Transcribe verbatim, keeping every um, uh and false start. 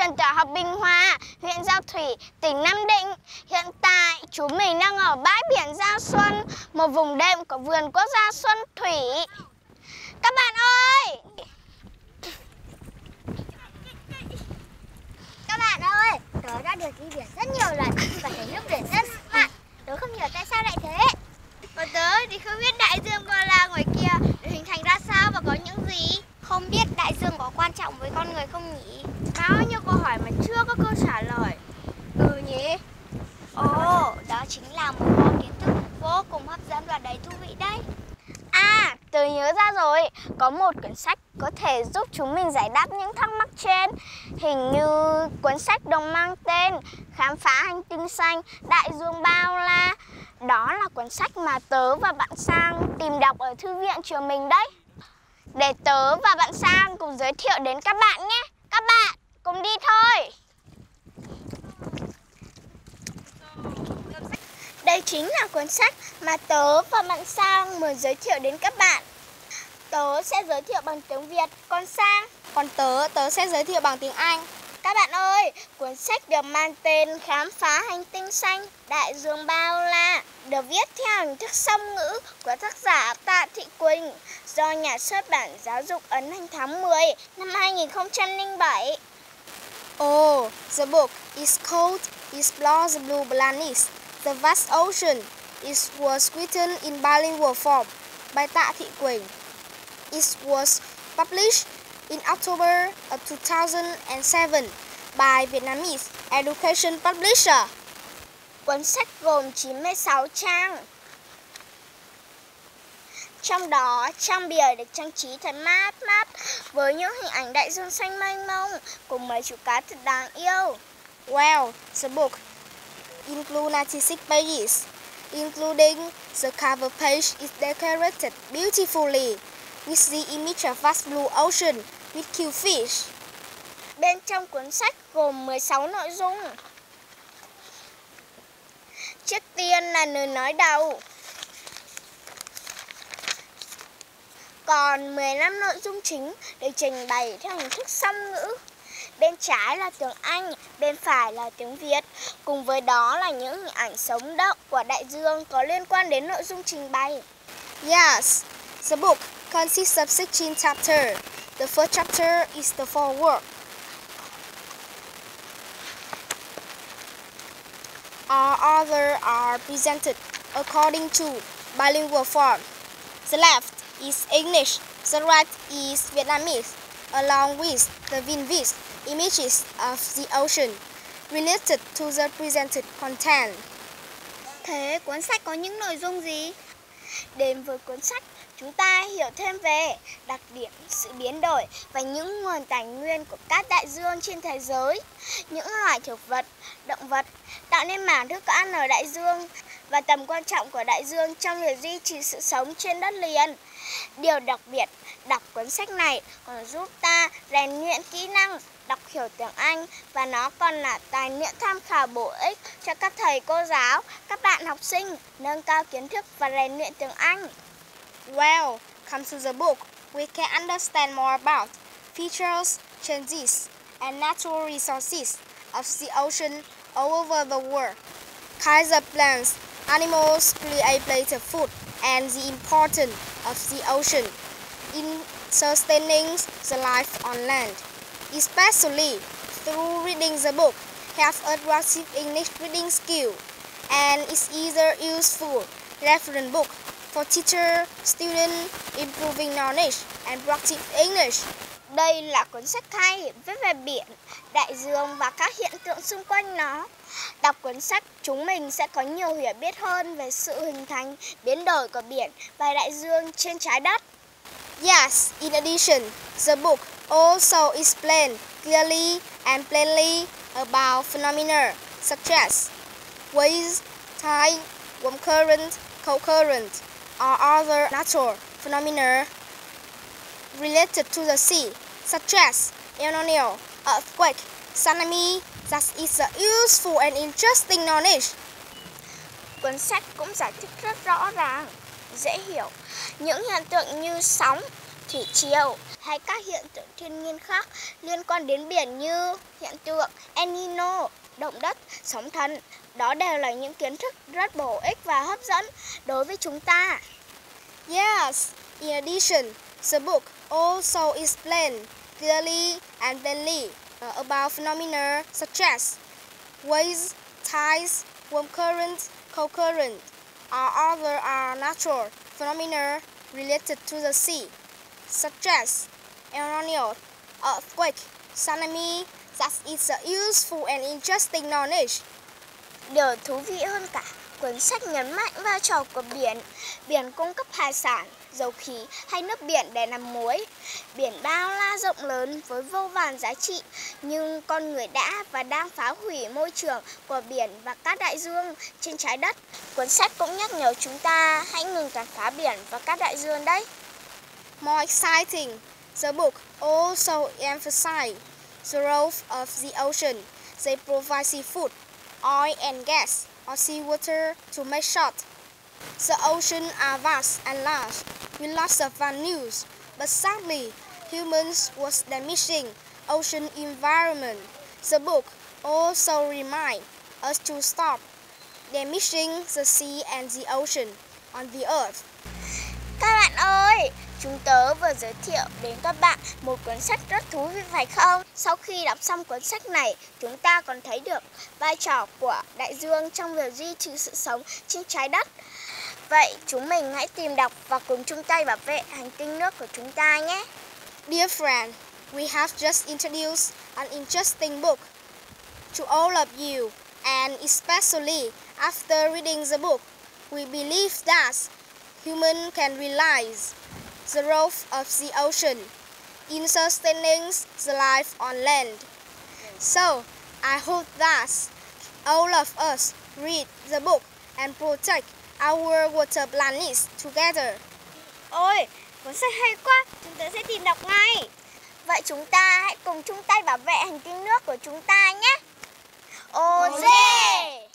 trường tiểu học Bình Hòa, huyện Giao Thủy, tỉnh Nam Định. Hiện tại, chúng mình đang ở bãi biển Giao Xuân, một vùng đệm của vườn quốc gia Xuân Thủy. Các bạn ơi! Các bạn ơi, tớ đã được đi biển rất nhiều lần và thấy nước biển rất mặn. Tớ không hiểu tại sao lại thế. Còn tớ thì không biết đại dương bao la ngoài kia được hình thành ra sao và có những gì. Không biết đại dương có quan trọng với con người không nhỉ? Bao nhiêu câu hỏi mà chưa có câu trả lời. Ừ nhỉ? Ồ, đó chính là một kho kiến thức vô cùng hấp dẫn và đầy thú vị đấy. À, tớ nhớ ra rồi, có một cuốn sách có thể giúp chúng mình giải đáp những thắc mắc trên. Hình như cuốn sách đồng mang tên Khám phá hành tinh xanh, đại dương bao la. Đó là cuốn sách mà tớ và bạn Sang tìm đọc ở thư viện trường mình đấy. Để tớ và bạn Sang cùng giới thiệu đến các bạn nhé. Các bạn, cùng đi thôi. Đây chính là cuốn sách mà tớ và bạn Sang muốn giới thiệu đến các bạn. Tớ sẽ giới thiệu bằng tiếng Việt, còn Sang, Còn tớ, tớ sẽ giới thiệu bằng tiếng Anh. Các bạn ơi, cuốn sách được mang tên Khám phá hành tinh xanh, đại dương bao la, được viết theo hình thức song ngữ của tác giả Tạ Thị Quỳnh, do nhà xuất bản Giáo dục ấn hành tháng mười năm hai nghìn không trăm lẻ bảy. Oh, the book is called Explore the Blue Planet, the Vast Ocean. It was written in bilingual form by Tạ Thị Quỳnh. It was published in October of two thousand seven by Vietnamese Education Publisher. Cuốn sách gồm chín mươi sáu trang. Trong đó, trang bìa được trang trí thật mát mát với những hình ảnh đại dương xanh mênh mông cùng mấy chú cá thật đáng yêu. Well, the book includes ninety-six pages, including the cover page is decorated beautifully with the image of vast blue ocean with cute fish. Bên trong cuốn sách gồm mười sáu nội dung. Trước tiên là lời nói đầu. Còn mười lăm nội dung chính được trình bày theo hình thức song ngữ. Bên trái là tiếng Anh, bên phải là tiếng Việt. Cùng với đó là những hình ảnh sống động của đại dương có liên quan đến nội dung trình bày. Yes, the book consists of sixteen chapters. The first chapter is the foreword. All others are presented according to bilingual form. The left is English, the right is Vietnamese, along with the vivid images of the ocean related to the presented content. Thế cuốn sách có những nội dung gì? Đến với cuốn sách, chúng ta hiểu thêm về đặc điểm, sự biến đổi và những nguồn tài nguyên của các đại dương trên thế giới, những loài thực vật, động vật tạo nên mảng thức ăn ở đại dương và tầm quan trọng của đại dương trong việc duy trì sự sống trên đất liền. Điều đặc biệt, đọc cuốn sách này còn giúp ta rèn luyện kỹ năng đọc hiểu tiếng Anh và nó còn là tài liệu tham khảo bổ ích cho các thầy cô giáo, các bạn học sinh nâng cao kiến thức và rèn luyện tiếng Anh. Well, come to the book, we can understand more about features, changes, and natural resources of the ocean all over the world. Kinds of plants, animals create plenty of food, and the importance of the ocean in sustaining the life on land. Especially through reading the book, have a progressive English reading skill, and is either useful reference book for teacher, student, improving knowledge and practice English. Đây là cuốn sách hay viết về biển, đại dương và các hiện tượng xung quanh nó. Đọc cuốn sách, chúng mình sẽ có nhiều hiểu biết hơn về sự hình thành, biến đổi của biển và đại dương trên trái đất. Yes, in addition, the book also explains clearly and plainly about phenomena such as waves, tide, warm current, cold current, or other natural phenomena related to the sea, such as El Niño, earthquake, tsunami. That is a useful and interesting knowledge. Cuốn sách cũng giải thích rất rõ ràng, dễ hiểu những hiện tượng như sóng, thủy triều hay các hiện tượng thiên nhiên khác liên quan đến biển như hiện tượng El Nino, động đất, sóng thần. Đó đều là những kiến thức rất bổ ích và hấp dẫn đối với chúng ta. Yes, in addition, the book also explains clearly and plainly uh, about phenomena such as waves, tides, warm currents, cold current, or other are natural phenomena related to the sea, such as El Niño, earthquake, tsunami. That is a useful and interesting knowledge. Điều thú vị hơn cả, cuốn sách nhấn mạnh vai trò của biển. Biển cung cấp hải sản, dầu khí hay nước biển để làm muối. Biển bao la rộng lớn với vô vàn giá trị, nhưng con người đã và đang phá hủy môi trường của biển và các đại dương trên trái đất. Cuốn sách cũng nhắc nhở chúng ta hãy ngừng tàn phá biển và các đại dương đấy. More exciting, the book also emphasizes the role of the ocean. They provide seafood, oil and gas, or seawater to make short. The oceans are vast and large, with lots of values, but sadly, humans was damaging ocean environment. The book also reminds us to stop damaging the sea and the ocean on the earth. Các bạn ơi, chúng tớ vừa giới thiệu đến các bạn một cuốn sách rất thú vị phải không? Sau khi đọc xong cuốn sách này, chúng ta còn thấy được vai trò của đại dương trong việc duy trì sự sống trên trái đất. Vậy chúng mình hãy tìm đọc và cùng chung tay bảo vệ hành tinh nước của chúng ta nhé. Dear friend, we have just introduced an interesting book to all of you, and especially after reading the book, we believe that humans can realize the role of the ocean in sustaining the life on land. So, I hope that all of us read the book and protect our water planet together. Ôi, cuốn sách hay quá, chúng tớ sẽ tìm đọc ngay. Vậy chúng ta hãy cùng chung tay bảo vệ hành tinh nước của chúng ta nhé. Ô dê!